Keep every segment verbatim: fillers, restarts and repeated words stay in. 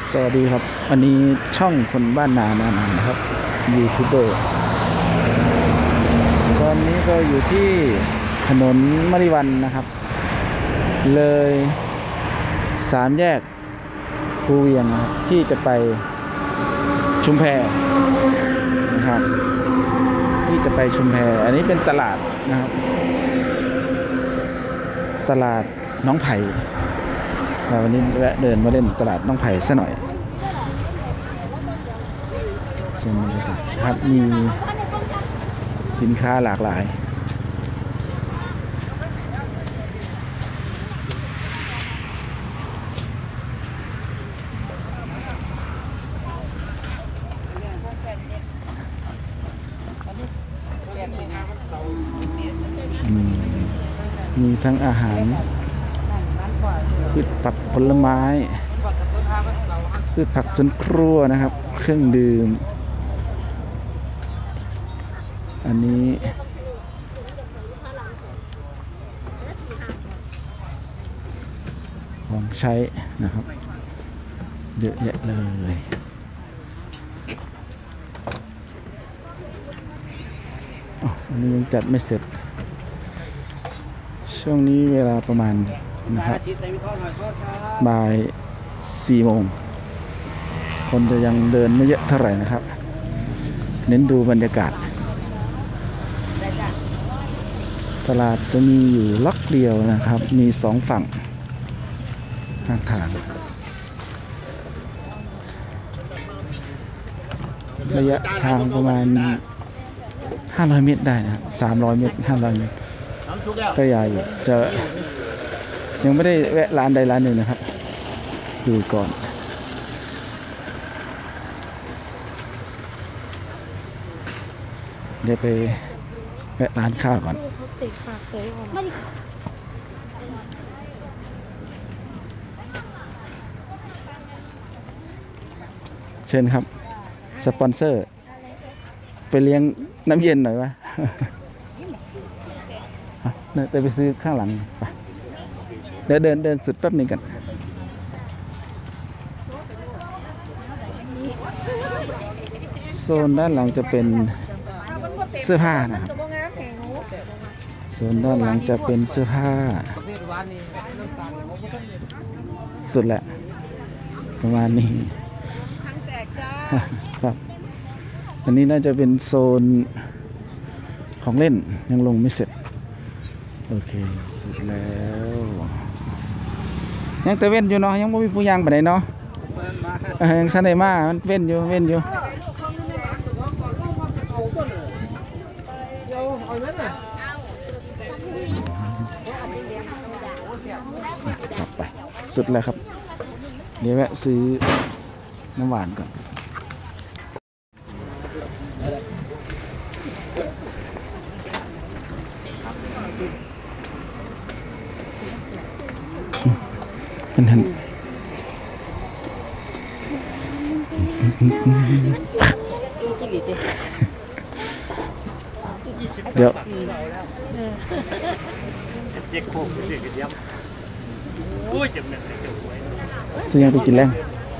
สวัสดีครับวันนี้ช่องคนบ้านนานานานะครับยูทูบเบอร์ตอนนี้ก็อยู่ที่ถนนมริวันนะครับเลยสามแยกภูเวียงนะครับที่จะไปชุมแพนะครับที่จะไปชุมแพอันนี้เป็นตลาดนะครับตลาดน้องไผ่วันนี้แวะเดินมาเล่นตลาดน้องไผ่ซะหน่อยชมบรรยากาศครับมีสินค้าหลากหลายมีทั้งอาหารพืชผักผลไม้พืชผักสวนครัวนะครับเครื่องดื่มอันนี้ของใช้นะครับเยอะแยะเลยอ๋ออันนี้ยังจัดไม่เสร็จช่วงนี้เวลาประมาณนะครับบ่ายสี่โมงคนจะยังเดินไม่เยอะเท่าไหร่นะครับเน้นดูบรรยากาศตลาดจะมีอยู่ล็อกเดียวนะครับมีสองฝั่งข้างทางระยะทางประมาณห้าร้อยเมตรได้นะครับสามร้อยเมตรห้าร้อยเมตรก็ใหญ่จะยังไม่ได้แวะร้านใดร้านหนึ่งนะครับดูก่อนเดี๋ยวไปแวะร้านข้าวก่อนเชิญครับสปอนเซอร์ไปเลี้ยงน้ำเย็นหน่อยวะเนี่ยไปซื้อข้างหลังไปเดินเดินเดินสุดแป๊บนึงกันโซนด้านหลังจะเป็นเสื้อผ้านะครับโซนด้านหลังจะเป็นเสื้อผ้าสุดแหละประมาณนี้ครับอันนี้น่าจะเป็นโซนของเล่นยังลงไม่เสร็จโอเคสุดแล้วยังแต่เว้นอยู่เนาะยังไม่มีผู้ยางไปไหนเนาะยังทันได้มามันเว้นอยู่เว้นอยู่กลับไปสุดแล้วครับเดี๋ยวแวะซื้อน้ำหวานก่อนเห็นเดี๋ยวซื้อยังไปกินแรง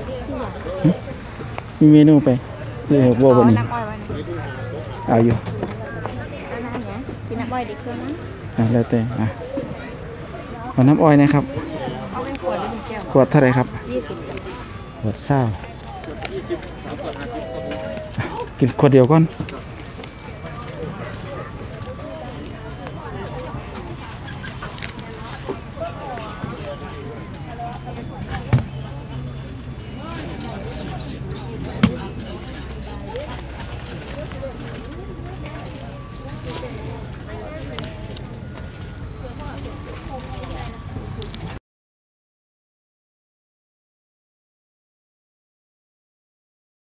มีเมนูไปซื้อหัวบัวบนนี้เอาอยู่กินน้ำอ้อยดีขึ้นนะแล้วแต่อ่ะเอาน้ำอ้อยนะครับขวดเท่าไรครับขวดเศร้ากินขวดเดียวก่อน